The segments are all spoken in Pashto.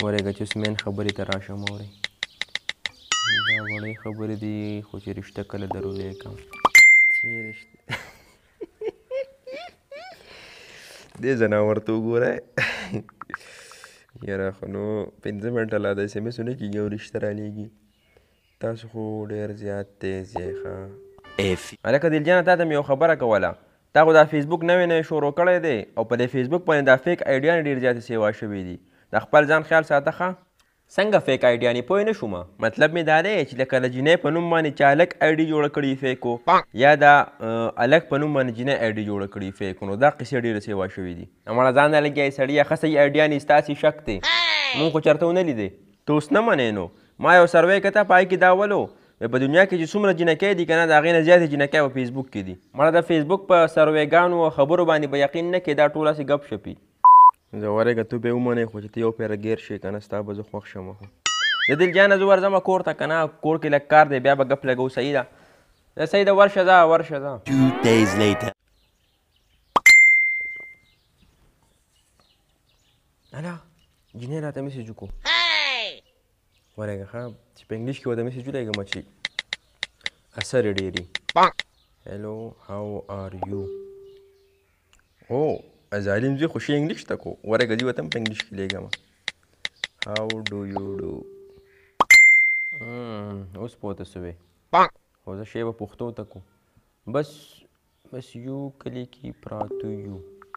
ورېږه چې اوس مین خبرې ته راشم اورئ دا وړې خبرې دي خو چې رشته کله در ولیکم چې رشته دې ځناور ته وګوره یاره خو نو 5 منټه لا د اس ام اس ونه کېږي او رشته رالیږي تاسو خو ډېر زیات تیز یې ښه هلکه دلجانه تا ته مې یو خبره کوله تا خو دا فیسبوک نوی نوی شروع کړی دی او په دې فیسبوک باندې دا فیک آیډیانې ډېر زیاتې سیوا شوي دي د خپل ځان خیال ساته ښه څنګه فیک آیډیانې پوه نه شومه مطلب مې دا دی چې لکه د جینۍ په نوم باندې چا هلک آیډي جوړه کړي فیکو یا د هلک په نوم باندې جینۍ آیډي جوړه کړي فیکو نو دا قصې ډېرې سیوا شوي دي مړه ځان نه لګیایي سړیه ښه صحیح آیډیانې ستاسې شک دی مونږ خو چېرته ونه لیدې ته اوس نه منې نو ما یو سروی کته په هغې کې دا ولو په دنیا کې چې څومره جینکۍ دي که نه د هغې نه زیاتې جینکۍ په فیسبوک کې دي مړه د فیسبوک په سرویګانو او خبرو باندې به یقین نه کړې دا ټول هسې ګپ شپي زه ورېږه ته به یې ومنې خو چې ته یو پیره ګیر شې که نه ستا به زه خوښ شم خو د دلجانه زه ورځمه کور ته که نه کور کې لږ کار دی بیا به ګپ لګو صحیح ده صحیح ده ورشه ځه ورشه ځه هله جینۍ راته میسج وکړو ورېږه ښه چې په انګلیش کې ورته میسج ولېږم چې اثر ډېري هلو هاو آر یو او ظالم زوی خو ښې انګلیش ته کو ورېږه زه ورته هم په انګلیش کې لیږم هاو ډو یو ډو اوس پوته سوې خو زه شی به پښتو ته کو بس یو کلی کې پراتو یو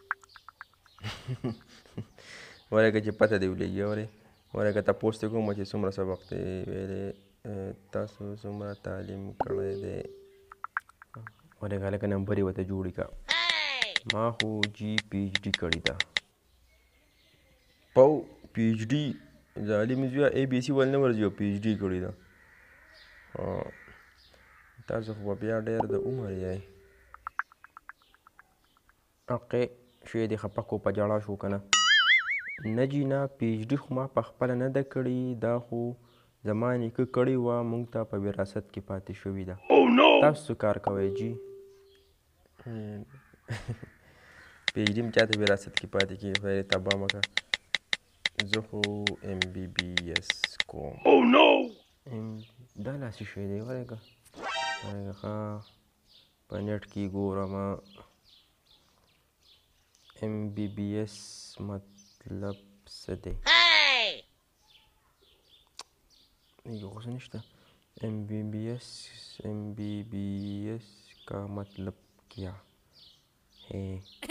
ورېږه چې پته دې ولېږي اورې ورېږه تپوس دې کوم چې څومره سبق دی ویلی تاسو څومره تعلیم کړی دی ورېږه هلکه نمبر یې ورته جوړې کړه ما خو جی پی ایچ ډي کړې ده پو پی ایچ ډي ظالم زویه اے بي سي ول نه ورځي او پی ایچ ډي کړې ده تاسو خو به بیا ډېر د عمر یې اوقې شی دې خفه کو په جړا شو که نه نه جي نه پی ایچ ډي خو ما پخپله نه ده کړې دا خو زما نیکه کړې وه موږ ته په وراثت کې پاتې شوې ده تاسو څه کار کوئ جي پی ایچ ډي هم چاته وراثت کې پاتې کېږي خدای دې تباه مه کړه زه خو ایم بی بي ایس کوم دا لاسې شی دی ورېږه ښه په نیټ کې ګورم ایم بی بي ایس مطلب څه دی یو خو څه نشته ایم بی بی ایس کا مطلب کیا ہے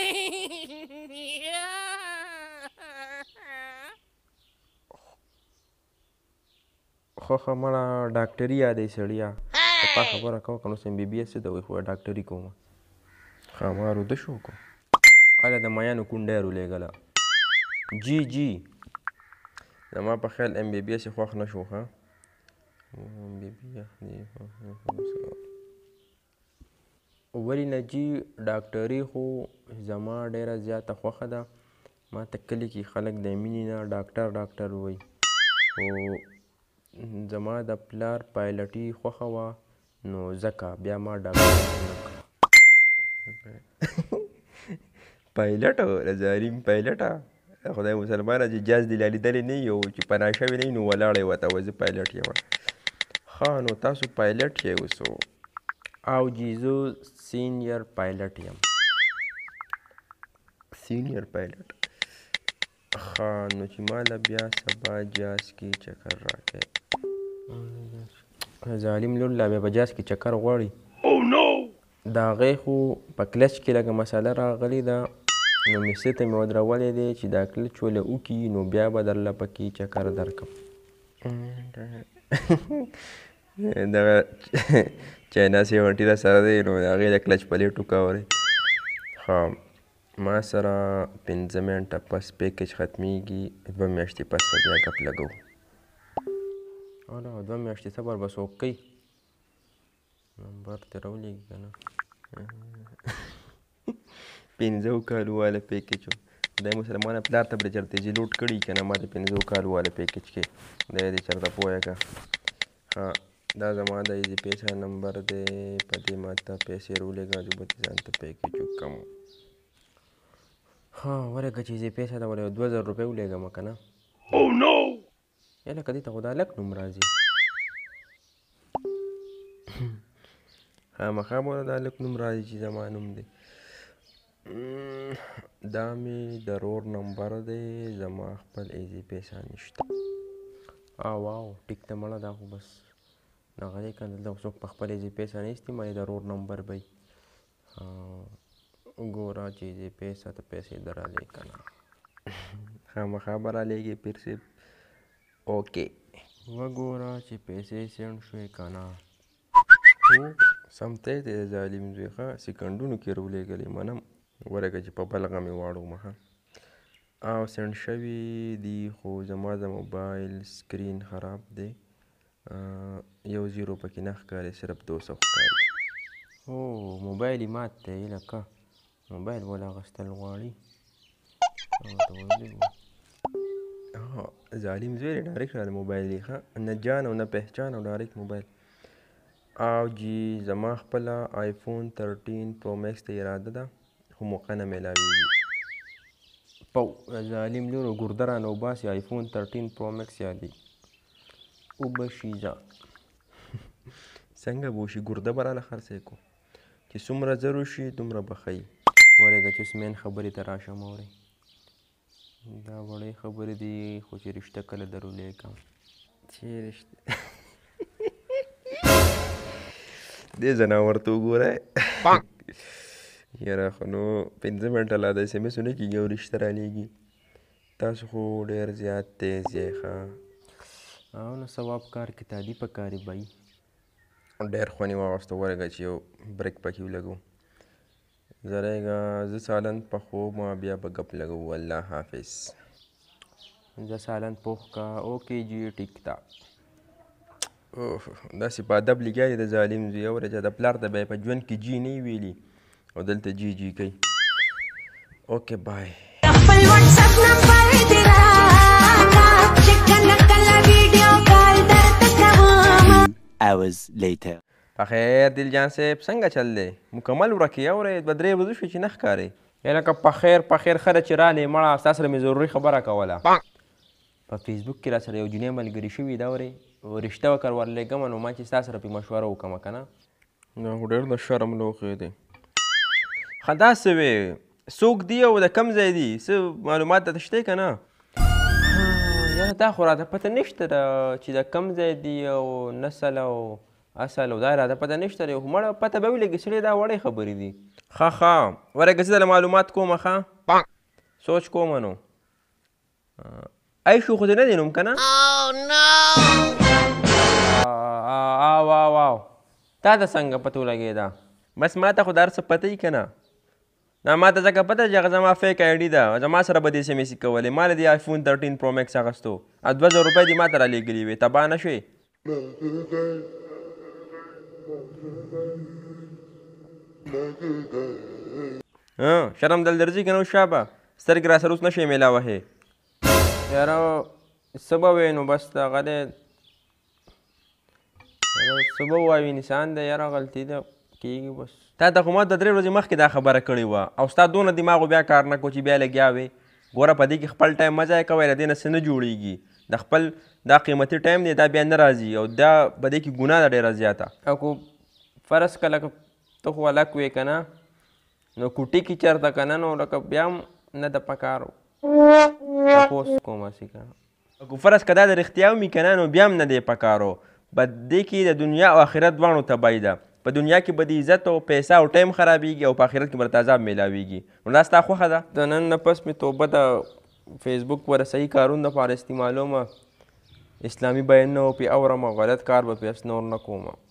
خو مړه ډاکټري یادوي سړیه پخه خبره کوه که نو اوس ایم بی بي ایس څه ته وایي خو ډاکټري کومه ښه ما روده شو کو هله د میانو کونډی رولېږله جی زما په خیال ایم بی بي ایس یې خوښ نه شو ښه ولې نه جي ډاکټري خو زما ډېره زیاته خوښه ده ما ته کلي کې خلک د مینې نه ډاکټر وایي خو زما د پلار پایلټي خوښه وه نو ځکه بیا ما ډاکټر نه کړه پایلټ ظالم پایلټه خدای مسلمانه چې جاز دې لا لیدلی نه یو چې پناه شوی نه وي نو ولاړی ورته وایي زه پایلټ یم ښه نو تاسو پایلټ یې اوسو او جي زه سینیر پایلټ یم سینیر پایلټ ښه نو چې ما له بیا سبا جاز کې چکر راکړی ظالم لور لا بیا په جاز کې چکر غواړي د هغې خو په کلچ کې لږه مسله راغلې ده نو میسې ته مې ودرولی دی چې دا کلچ وله وکړي نو بیا به درله پکې چکر درکړم دغه چاینا 70 را سره دی نو د هغې د کلچ پلیټ وکاورئ ښه ما سره 5 منټه پس پیکج ختمیږي 2 میاشتې پس به بیا ګپ لګو 2 میاشتې صبر به څوک کوي نمبر ترې راولېږي که نه 5 کالو والا پیکج و خدای مسلمانه پلار ته به چېرته چې لوډ کړي که نه ما د 5 کالو والا پیکج کې خدای دې چېرته پوهه که ها دا زما د ایزي پیسه نمبر دی په دې ما ته پیسې راولېږه زه به دې ځان ته پیکج وکړم ها ورېږه چې ایزي پیسه ده ولې 2000 روپۍ ولېږم که نه یا لکه دې ته خو دا لک نوم راځي خامخا به دا لک نوم راځي چې زما نوم دی دا مې د رور نمبر دی زما خپل ایزي پیسه نشته واو ټیک ته مړه دا خو بس دغه دی که نه دلته څوک په خپل ایزي پیسه نه استعمالي د رور نمبر به وي ګوره چې ایزي پیسه ته پیسې در رالې که نه خامخا به رالېږي پیر صاحب اوکې وګوره چې پیسې سینډ شوې که نه سمتی دی ظالم زوی ښه سیکنډونو کې راولېږلې منم ورکه چې په بلغه مې واړومه ښه او سینډ شوي دي خو زما د موبایل سکرین خراب دی 1 پکې نه ښکاري صرف 200 ښکاري موبایل یې مات دی لکه موبایل ول اخیستل غواړي ظالم زوی دی ډایرکټ راله موبایل یې ښه نه جان او نه پهچان او ډایرکټ موبایل او جی زما خپله آیفون 13 پرو میکس ته اراده ده خو موقع نه میلاویږي ظالم لورو ګرده رانه وباسي آیفون 13 پرو میکس یادي وبشیزه څنګه به وشي ګرده به راله خرڅی کو چې څومره زر وشي دومره به ښه وي ورېږه چې اوس مین خبرې ته راشم اورئ دا وړې خبرې دي خو چې رشته کله درولېږم چې رشته دې ځناور ته وګوری یاره خو نو 5 منټه لا د اس ام اس ونه کېږي او رشته رالېږي تاسو خو ډېر زیات تیز یې ښه او نو ثواب کار کې تادي په کاري بهي ډېر خوند یې واغوسته ورېږه چې یو بریک پکې ولګو زریږه زه سالن پخوم بیا به ګپ لګو الله حافظ زه سالن پوخ کا اوکې جی ټیک ده داسې په ادب لګیا دی د ظالم زوی اوره چې د پلار ته به یې په ژوند کې جي نه ویلي او دلته جي جي کوي اوکې بای خپل واتساپ نمبر دې راکړه چې کله کله ویډیو کال درته کوم hours later پخیر دلجان صاحب څنګه چل دی مکمل ورکې اورې 2-3 ورځې شوې چې نه ښکارې لکه پخیر خره چې رالې مړه ستا سره مې ضروري خبره کوله په فیسبوک کې را سره یو جنۍ ملګري شوي ده اورې رشته وکړ ورلېږم نو ما چې ستا سره پې مشوره وکړمه که نه نه خو ډېر د شرم لوښی دی ښه داسې وې څوک دی او د کم ځای دي څه معلومات درته شته که نه یاره دا خو راته پته نشته چې د کم ځای دي او نسل او اصل او دا راته پته نشته دی خو مړه پته به ولګي سړی دا وړې خبرې دي ښه ورېږه زه دله معلومات کومه ښه سوچ کومه نو ایشو خو دې نه دی نوم که نه واو تا ته څنګه پته ولګېده بس ما ته خو دا هر څه پته یي که نه نه ما ته ځکه پته چې هغه زما فیک آی ډي ده زما سره به دې اس ام اس کولې ما له دې آیفون 13 پرو میکس اخیستو 2000 روپۍ دې ما ته رالېږلي وې تباه نه شوې شرم دل درځي که نه اوس شابه سترګې را سره اوس نه شوې میلاوهې یاره څه به وې نو بس دغه دی څه به ووایو انسان دی یاره غلطي ده کېږي بس تا ته خو ما 2-3 ورځې مخکې دا خبره کړې وه او ستا دونه دماغو بیا کار نه کو چې بیا لګیا وې ګوره په دې کې خپل ټایم مه ضایع کوئ له دې نه څه نه جوړېږي د خپل دا قیمتي ټایم دی دا بیا نه راځي او دا په دې کې ګناه ده ډېره زیاته او کو فرض که لکه ته خو هلک وې که نه نو کوټې کې چېرته که نه نو لکه بیا هم نه د پکارو تپوس کوم هسې که کو فرض که دا د رښتیا ومي که نه نو بیا هم نه دی پکارو په دې کې د دنیا او آخرت دواړو تباهي ده په دنیا کې به د عزت او پیسه او ټایم خرابېږي او په آخرت کې به درته عذاب میلاویږي نو دا ستا خوښه ده د نن نه پس مې توبه د فیسبوک پر صحیح کارونو دپاره استعمالومه اسلامي بیانونه به پې اورم او غلط کار به پې نور نه کوم